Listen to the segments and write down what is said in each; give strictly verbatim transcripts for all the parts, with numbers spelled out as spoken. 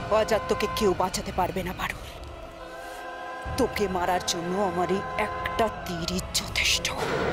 আজ আর তোকে কেউ বাঁচাতে পারবে না পারুল। তোকে মারার জন্য আমার এই একটা তীরই যথেষ্ট।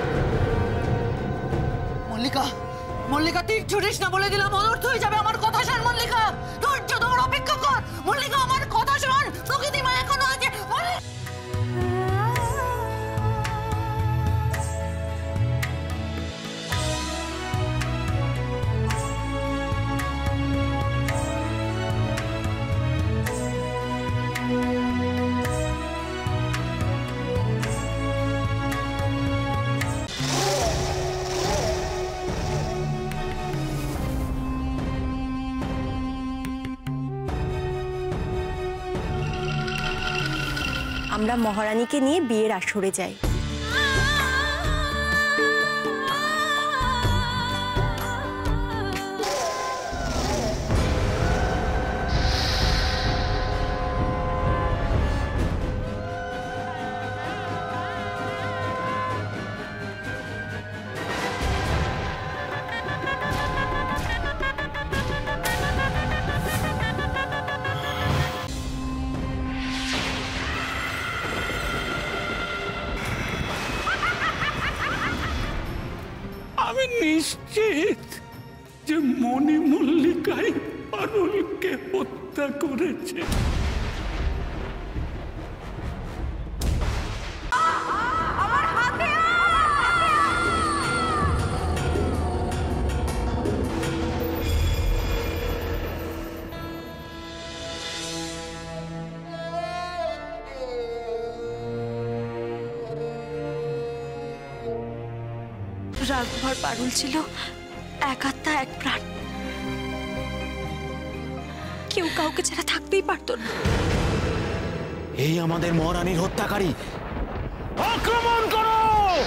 মল্লিকা, মল্লিকা তীর ছুটিস না, বলে দিলাম অনর্থ হয়ে যাবে। আমার কথা শোন মল্লিকা, ধৈর্য ধর, অপেক্ষা কর। মল্লিকা আমার কথা শোন, প্রকৃতি মা এখনো আছে। আমরা মহারানীকে নিয়ে বিয়ের আসরে যাই। আমি নিশ্চিত যে মণিমল্লিকাই পারুলকে হত্যা করেছে। রাঘবার পারুল ছিল এক আত্মা এক প্রাণ, কেউ কাউকে ছাড়া থাকতেই পারত না। এই আমাদের মহারানীর হত্যাকারী, আক্রমণ করো!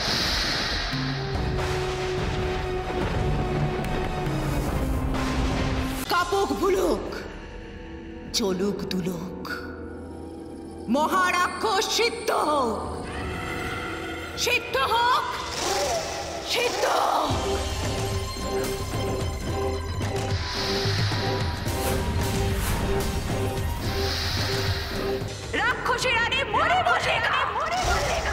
কাপক ভুলুক, চলুক দুলুক, মহারাক্ষস সিদ্ধ হোক, সিদ্ধ হোক, সিদ্ধ। রাক্ষসী রানী মণিমল্লিকা, মণিমল্লিকা।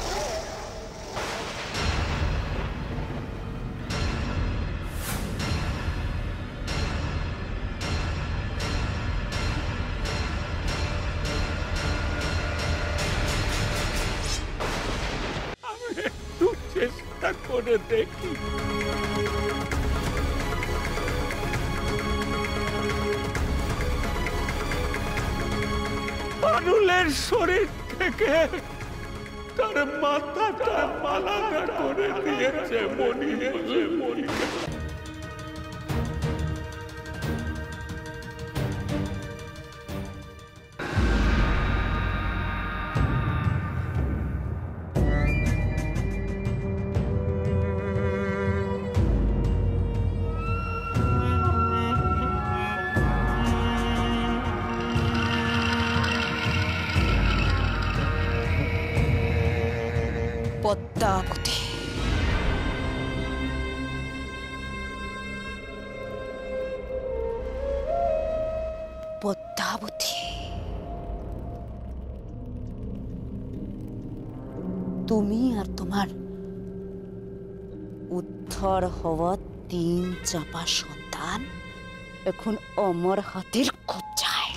আমি একটু চেষ্টা করে দেখি। পারুলের শরীর থেকে তার মাথাটা আলাদা করে দিয়েছে মণিমল্লিকা। পদ্মাবতী, পদ্মাবতী, তুমি আর তোমার উদ্ধার হওয়া তিন চাপা সন্তান এখন অমর হাতের কবজায়।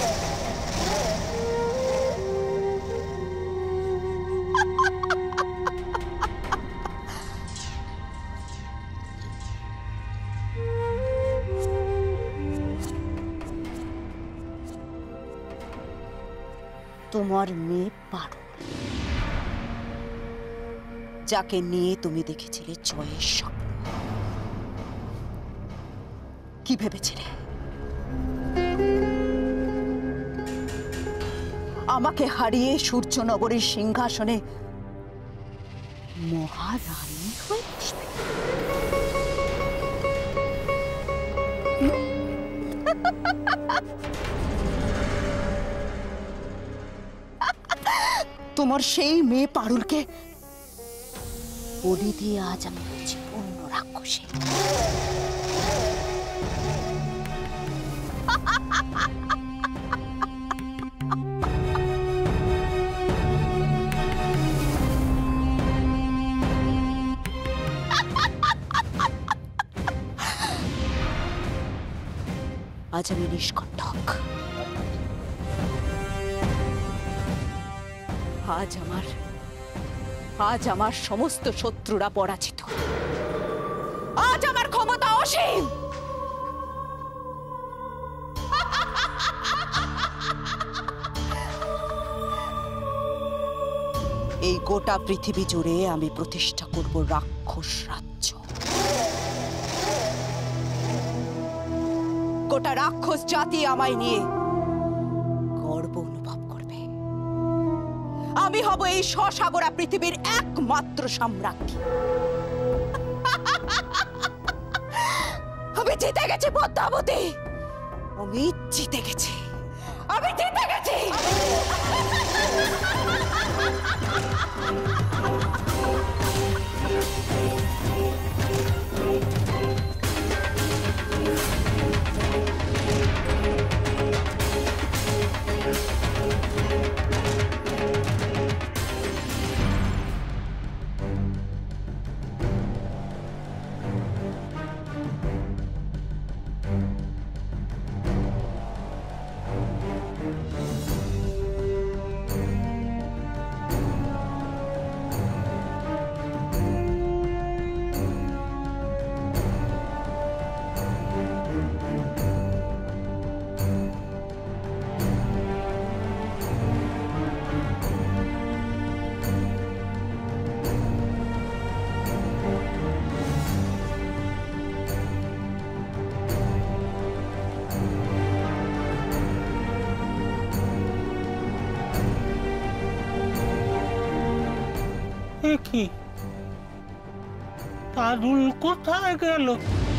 তোমার মেয়ে পারুল, যাকে নিয়ে তুমি দেখেছিলে জয়ের স্বপ্ন, কি ভেবেছিলে আমাকে হারিয়ে সূর্যনগরীর সিংহাসনে মহারানী হয়ে বসবে? তোমার সেই মেয়ে পারুলকে বলি দিয়ে আজ আমি হচ্ছি পূর্ণ রাক্ষসী। আজ আমি নিষ্কণ্টক। আজ আমার আজ আমার সমস্ত শত্রুরা পরাজিত। আজ আমার ক্ষমতা অসীম। এই গোটা পৃথিবী জুড়ে আমি প্রতিষ্ঠা করব রাক্ষস রাজ্য। গোটা রাক্ষস জাতি আমায় নিয়ে গর্ব অনুভব করবে। আমি হব এই স্বসাগরা পৃথিবীর একমাত্র সম্রাজ্ঞী। আমি জিতে গেছি পদ্মাবতী, আমি জিতে গেছি, আমি জিতে গেছি। কি পারুল কোথায় গেল?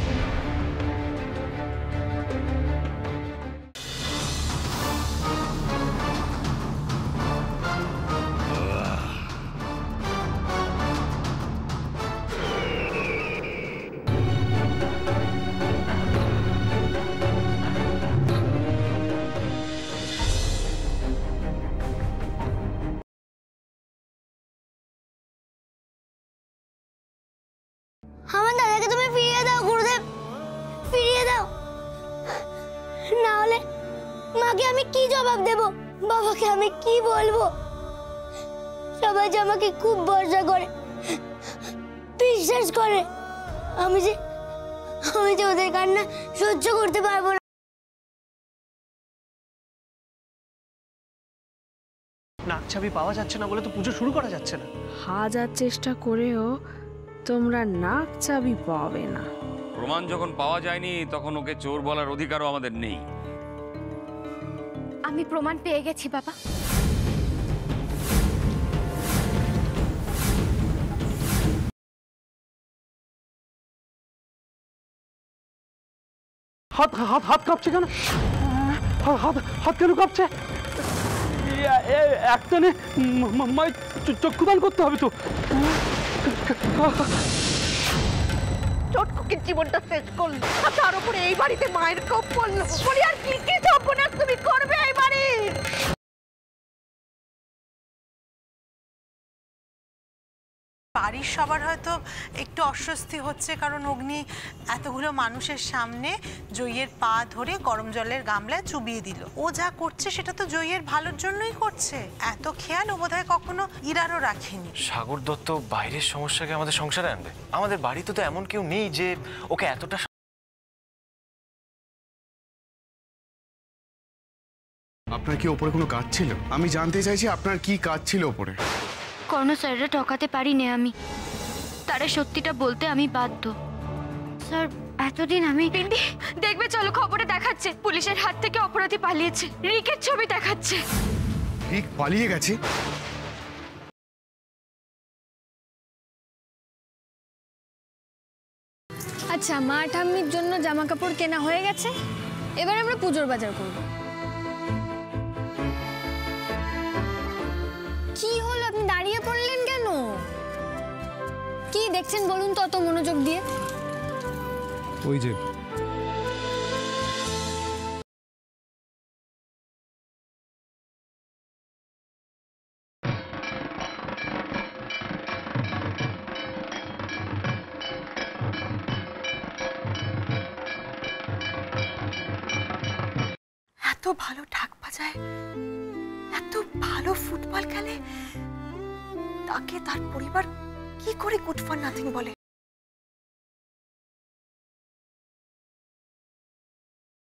আমার দাদাকে তুমি ফিরিয়ে দাও গুরুদেব, ফিরিয়ে দাও, না হলে মাকে আমি কি জবাব দেব, বাবাকে আমি কি বলবো? সবাই যে আমাকে খুব ভরসা করে, বিশ্বাস করে, আমি যে আমি যে ওদের কান্না সহ্য করতে পারবো না। নাক চাবি পাওয়া যাচ্ছে না বলে তো পুজো শুরু করা যাচ্ছে না। হাজার চেষ্টা করেও তোমরা নাক চাবি পাবে না। প্রমাণ যখন পাওয়া যায়নি তখন ওকে চোর বলার অধিকারও আমাদের নেই। আমি প্রমাণ পেয়ে গেছি বাবা। হাত হাত হাত কাঁপছে কেন? হাত হাত কেন কাঁপছে? একটানে মায়ের চক্ষুদান করতে হবে তো। চটকুকির জীবনটা শেষ করলো, তার উপরে এই বাড়িতে মায়ের কোপ পড়লো। বলি আর কি কি সর্বনাশ তুমি করবে এই বাড়ি? বাড়ির সবার হয়তো একটু অস্বস্তি হচ্ছে, কারণ অগ্নি এতগুলো মানুষের সামনে জয়ের পা ধরে গরম জলের গামলায় চুবিয়ে দিল। ও যা করছে সেটা তো জয়ের ভালোর জন্যই করছে। এত খেয়াল ও বোধহয় কখনো ইরারও রাখেনি। সাগর দত্ত বাইরের সমস্যাকে আমাদের সংসারে আনবে? আমাদের বাড়িতে তো এমন কেউ নেই যে ওকে এতটা। আপনার কি ওপরে কোনো কাজ ছিল? আমি জানতে চাইছি আপনার কি কাজ ছিল ওপরে? কোনো স্যাররা ঠকাতে পারিনি আমি, তারা সত্যিটা বলতে আমি বাধ্য। স্যার এতদিন আমি দেখবে চলো খবরে দেখাচ্ছে পুলিশের হাত থেকে অপরাধী পালিয়েছে, রিকের ছবি দেখাচ্ছে। রিক পালিয়ে গেছে? আচ্ছা, মা ঠাম্মির জন্য জামা কাপড় কেনা হয়ে গেছে, এবার আমরা পুজোর বাজার করব। কি হলো, আপনি দাঁড়িয়ে পড়লেন কেন? কি দেখছেন বলুন তো অত মনোযোগ দিয়ে? ওই যে ভালো ঢাক বাজায়, এত ভালো ফুটবল খেলে, তাকে তার পরিবার কি করে গুড ফর নাথিং বলে?